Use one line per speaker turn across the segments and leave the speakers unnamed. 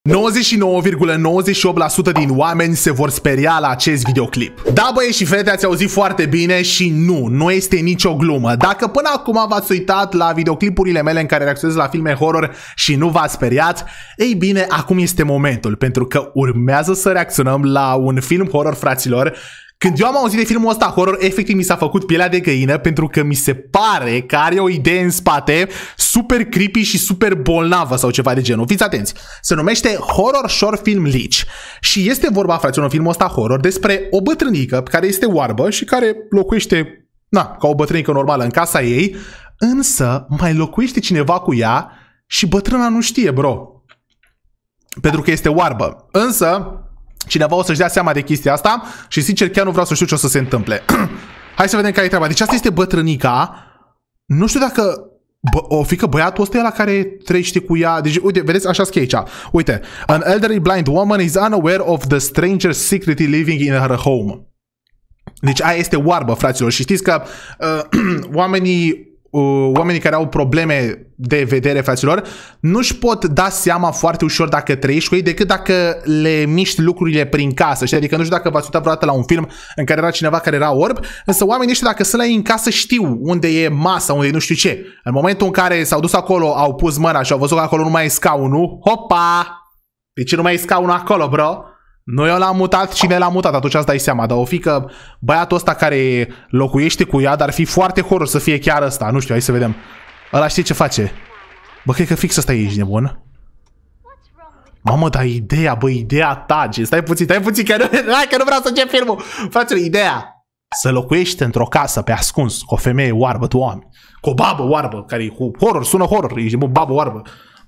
99,98% din oameni se vor speria la acest videoclip. Da, băieți și fete, ați auzit foarte bine și nu este nicio glumă. Dacă până acum v-ați uitat la videoclipurile mele în care reacționez la filme horror și nu v-ați speriat, ei bine, acum este momentul, pentru că urmează să reacționăm la un film horror, fraților. Când eu am auzit de filmul ăsta horror, efectiv mi s-a făcut pielea de găină, pentru că mi se pare că are o idee în spate super creepy și super bolnavă sau ceva de genul. Fiți atenți, se numește Horror Short Film Leech și este vorba, fraților, în filmul ăsta horror despre o bătrânică care este oarbă și care locuiește, ca o bătrânică normală în casa ei, însă mai locuiește cineva cu ea și bătrâna nu știe, bro. Pentru că este oarbă. Însă cineva o să-și dea seama de chestia asta și sincer chiar nu vreau să știu ce o să se întâmple. Hai să vedem care e treaba. Deci asta este bătrânica. Nu știu dacă o fi că băiatul ăsta e la care trăiește cu ea. Deci uite, vedeți, așa scrie aici. Uite. An elderly blind woman is unaware of the stranger's secretly living in her home. Deci aia este oarbă, fraților. Și știți că oamenii care au probleme de vedere, fraților, nu-și pot da seama foarte ușor dacă trăiești cu ei decât dacă le miști lucrurile prin casă. Știi? Adică nu știu dacă v-ați uitat vreodată la un film în care era cineva care era orb, însă oamenii ăștia dacă sunt la ei în casă știu unde e masa, unde e nu știu ce. În momentul în care s-au dus acolo, au pus mâna și au văzut că acolo nu mai e scaunul, hopa! De ce nu mai e scaunul acolo, bro? Nu eu l-am mutat, cine l-a mutat, atunci îți dai seama. Dar o fi că băiatul ăsta care locuiește cu ea, dar ar fi foarte horror să fie chiar ăsta. Nu știu, hai să vedem. Ăla știe ce face. Bă, cred că fix ăsta e, ești nebun. Mamă, dar ideea, bă, ideea tage. Stai puțin, că nu vreau să încep filmul. Fraților, ideea. Să locuiești într-o casă pe ascuns cu o femeie oarbă, tu oameni. Cu o babă oarbă, care e cu horror, sună horror. Ești nebun, babă oarbă.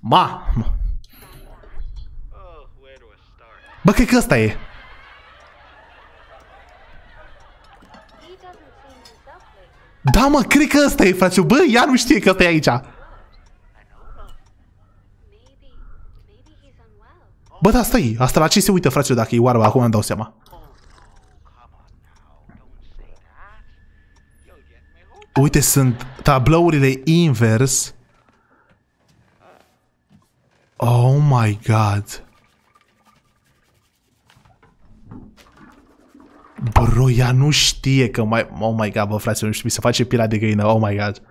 Bă, cred că ăsta e. Da, mă, cred că ăsta e, frate. Bă, ea nu știe că ăsta e aici. Bă, da, asta e. Asta la ce se uită, frate, dacă e oarbă? Acum îmi dau seama. Uite, sunt tablourile invers. Oh my god. Bro, ea nu știe că mai... Oh my god, bă, frate, nu știu, mi se face pielea de găină. Oh my god.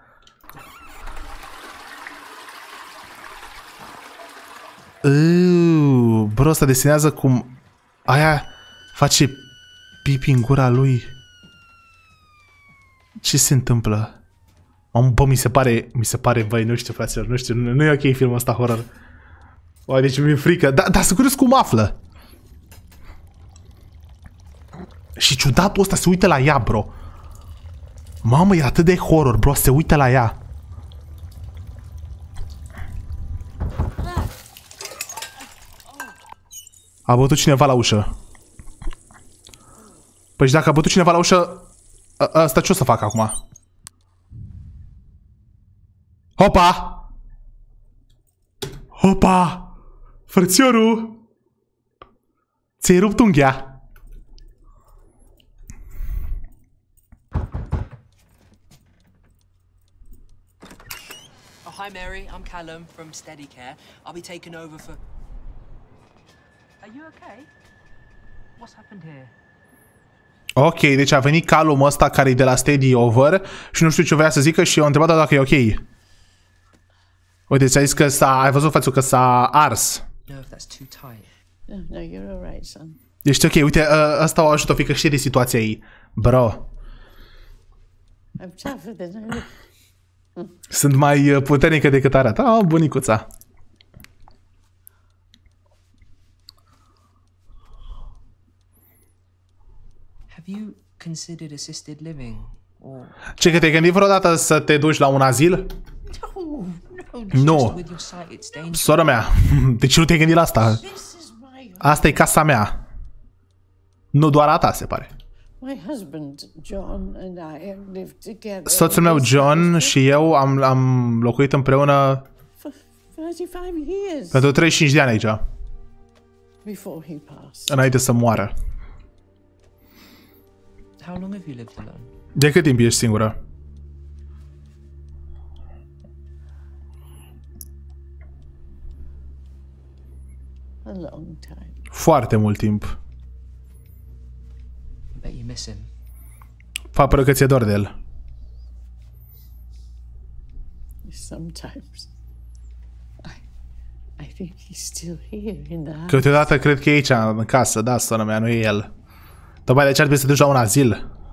Bro, ăsta desenează cum... Aia face pipi în gura lui. Ce se întâmplă? Bă, mi se pare, băi, nu știu, fraților, nu știu, nu e ok filmul ăsta horror. Bă, deci mi-e frică. Dar să curios cum află. Și ciudatul ăsta se uită la ea, bro. Mamă, e atât de horror, bro, se uită la ea. A bătut cineva la ușă. Păi și dacă a bătut cineva la ușă, ăsta ce o să fac acum? Hopa! Hopa! Frățiorul! Ți-ai rupt unghia.
Hi Mary, I'm Callum from Steadycare. I'll be taking over for... Are you okay? What's happened here?
Ok, deci a venit Callum ăsta care e de la Steady Over și nu știu ce vrea să zică și eu am întrebat dacă e ok. Uite, ți-a zis că ai văzut fațul că s-a ars.
No, you're all right, son.
Ești ok, uite, ăsta o ajută, fică știe de situația ei. Bro.
I'm tougher than
Sunt mai puternică decât arată. Ah, bunicuța.
Have you considered assisted living or...
Ce, că te-ai gândit vreodată să te duci la un azil? Nu. Sora mea, de ce nu te-ai gândit la asta? Asta e casa mea. Nu doar a ta, se pare. Soțul meu, John, și eu am locuit împreună pentru 35 de ani aici. Înainte să moară. De cât timp ești singură?
A long time.
Foarte mult timp.
I bet you miss him.
Fapără că ți-e dor de el.
Sometimes. I think he's still here in the house.
Câteodată cred că e aici, în casă, da, sora mea, nu e el. Tocmai de aceea trebuie să te duci la un azil.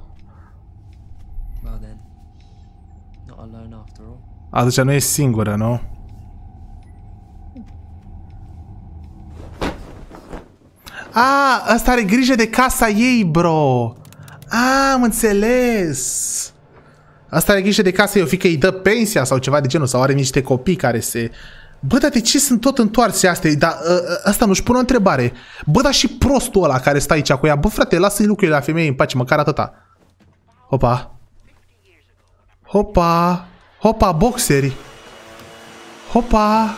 Well then, not alone after all.
Atunci nu e singură, nu? Ăsta are grijă de casa ei, bro. Am înțeles. Asta are grijă de casa ei, o fi că îi dă pensia sau ceva de genul, sau are niște copii care se... Bă, dar de ce sunt tot întoarse astea? Dar ăsta nu-și pune o întrebare. Bă, dar și prostul ăla care stă aici cu ea. Bă, frate, lasă-i lucrurile la femeie în pace, măcar atâta. Hopa. Hopa. Hopa, boxeri. Hopa.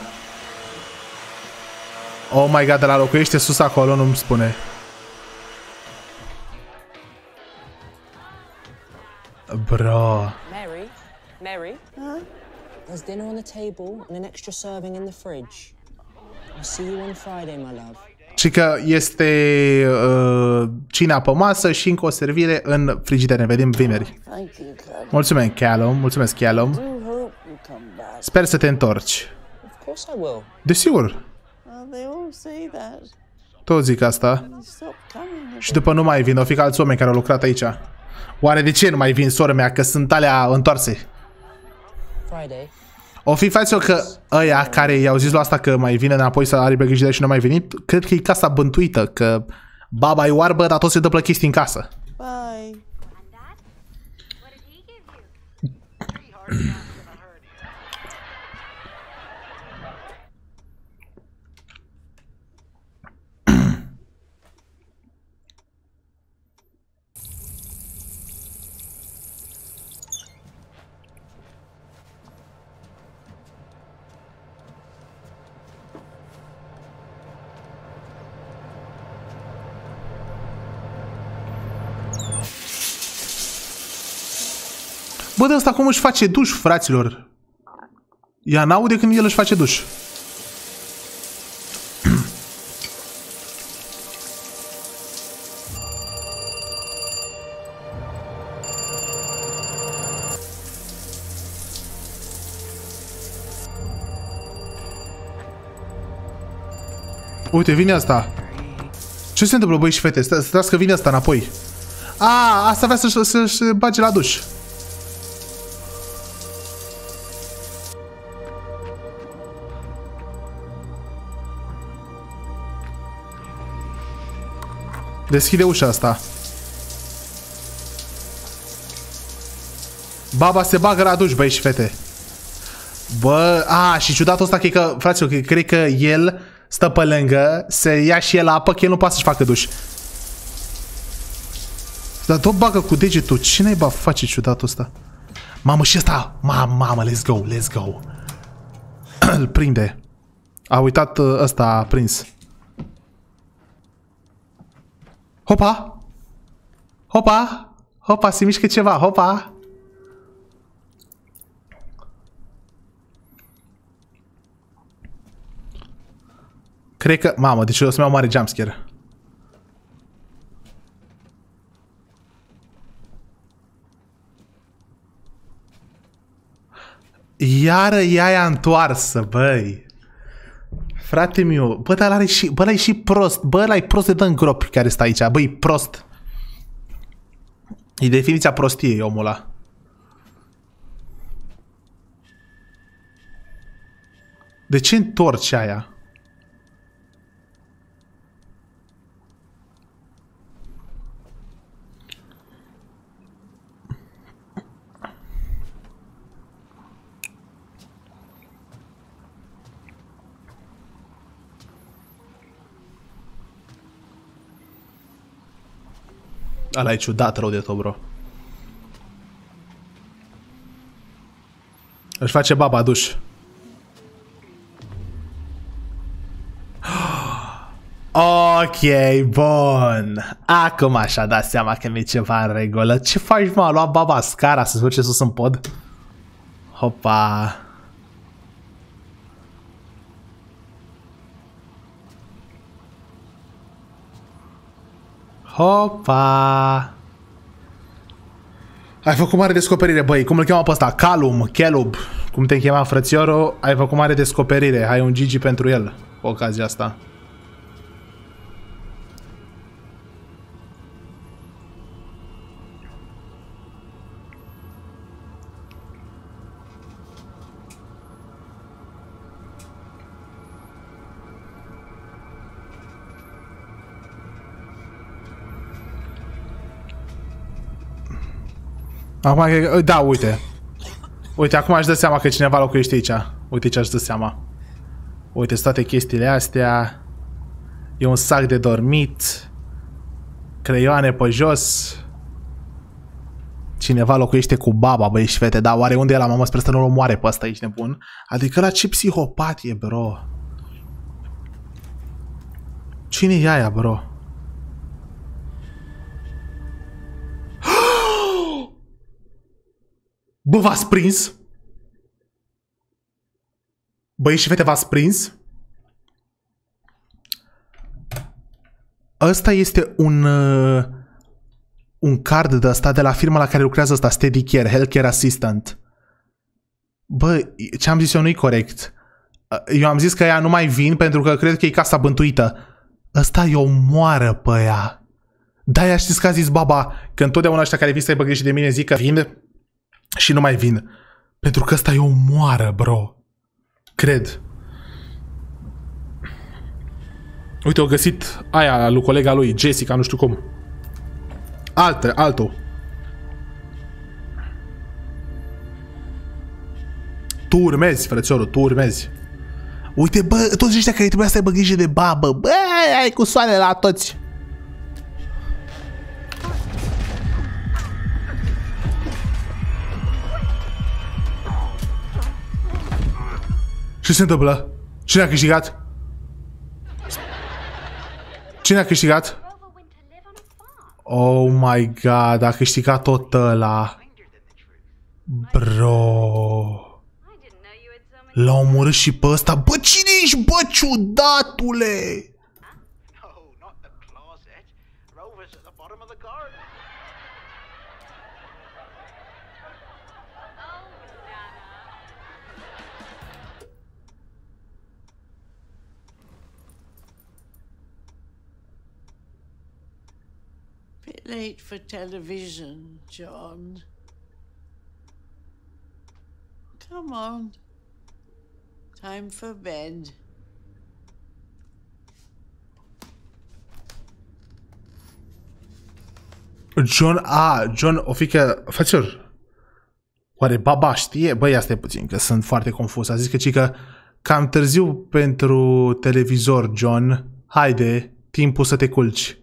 Oh my god, ăla locuiește sus acolo, nu-mi spune. Bro.
Mary? There's dinner on the table and an extra serving in the fridge. I'll see you on Friday, my love.
Și că este cina pe masă și încă o servire în frigider. Ne vedem vineri. Mulțumesc, Callum. Mulțumesc, Callum. Sper să te întorci.
Of course I will.
Desigur.
They all say that.
Tot zic asta.
Stop coming.
Și după nu mai vin. O fi ca alți oameni care au lucrat aici. Oare de ce nu mai vin, sora mea? Că sunt alea întoarse.
Friday.
O fi, față că ăia care i-au zis la asta că mai vine înapoi să aibă grijă și nu a mai venit, cred că e casa bântuită, că baba e oarbă, dar tot se dă chestii în casă.
Bye.
Bă, de ăsta cum își face duș, fraților? Ea n-aude când el își face duș. Uite, vine asta. Ce se întâmplă, băi și fete? Stați că vine asta înapoi. Asta vrea să-și bage la duș. Deschide ușa asta. Baba se bagă la duș, băi și fete. Bă, și ciudatul ăsta, cred că, fraților, cred că el stă pe lângă, se ia și el apă, că el nu poate să-și facă duș. Dar tot bagă cu degetul. Ce naiba face ciudatul ăsta? Mamă, și ăsta. Mamă, let's go, let's go. Îl prinde. A uitat ăsta, a prins. Hopa! Hopa! Hopa, se mișcă ceva, hopa! Cred că... Mamă, deci o să-mi iau mare jumpscare. Iară ea întoarsă, băi. Frate meu, bă, dar are și, bă, ăla e și prost. Bă, ăla e prost de dă în gropi care stă aici. Băi, prost. E definiția prostiei, omul ăla. De ce întorci aia? Ăla e ciudat rău de tot, bro. Își face baba duș. Ok, bun. Acum așa dat seama că mi-e ceva în regulă. Ce faci, mă? A luat baba scara să se duce sus în pod? Hopa. Hopa! Ai făcut mare descoperire, băi. Cum îl cheamă pe ăsta? Caleb. Cum te chema, frățioro? Ai făcut mare descoperire. Ai un Gigi pentru el. Cu ocazia asta. Acum, da, uite. Uite, acum aș dă seama că cineva locuiește aici. Uite ce aș dă seama. Uite, toate chestiile astea. E un sac de dormit. Creioane pe jos. Cineva locuiește cu baba, băi și fete. Dar oare unde e la mamă? Sper să nu-l omoare pe ăsta, ești nebun? Adică la ce psihopat e, bro? Cine e aia, bro? Bă, v-ați prins? Băi și fete, v-ați prins? Ăsta este un card de ăsta de la firma la care lucrează ăsta, Steady Care, Healthcare Assistant. Bă, ce am zis eu nu-i corect. Eu am zis că ea nu mai vin pentru că cred că e casa bântuită. Ăsta îi omoară pe ea. Da, știți că a zis baba că întotdeauna ăștia care vin să-i băgă și de mine zic că vin și nu mai vin. Pentru că ăsta îi omoară, bro. Cred. Uite, o găsit aia lui colega lui, Jessica, nu știu cum. Altul. Tu urmezi, frățiorul, tu urmezi. Uite, bă, toți ăștia care trebuia să aibă grijă de babă. Bă, ai cu soarele la toți. Ce se întâmplă? Cine a câștigat? Cine a câștigat? Oh my god, a câștigat tot ăla. Bro. L-a omorât și pe ăsta. Bă, cine ești, bă, ciudatule?
Bit late for television, John. Come on. Time for bed.
John, o fică, frățior. Oare baba știe? Băi, asta e puțin, că sunt foarte confuz. A zis că cică cam târziu pentru televizor, John. Haide, timpul să te culci.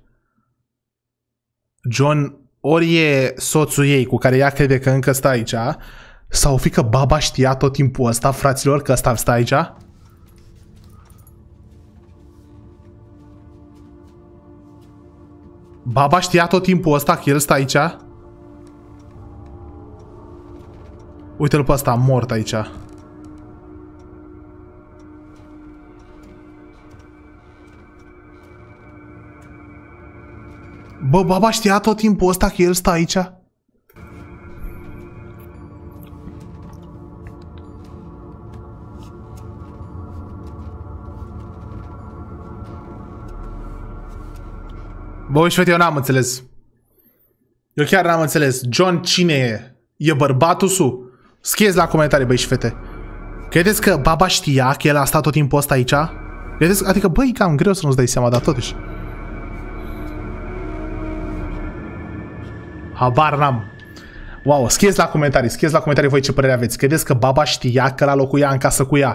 John, ori e soțul ei cu care ea crede că încă stă aici, sau fi că baba știa tot timpul ăsta, fraților, că ăsta stă aici? Baba știa tot timpul ăsta că el stă aici? Uite-l pe ăsta, mort aici. Bă, baba știa tot timpul ăsta că el stă aici? Bă, uite, frate, eu n-am înțeles. Eu chiar n-am înțeles. John cine e? E bărbatul su? Scrieți la comentarii, băi și fete. Credeți că baba știa că el a stat tot timpul ăsta aici? Credeți? Adică, băi, cam greu să nu-ți dai seama, dar totuși. Habar n-am. Wow, scrieți la comentarii voi ce părere aveți. Credeți că baba știa că ăla locuia în casă cu ea?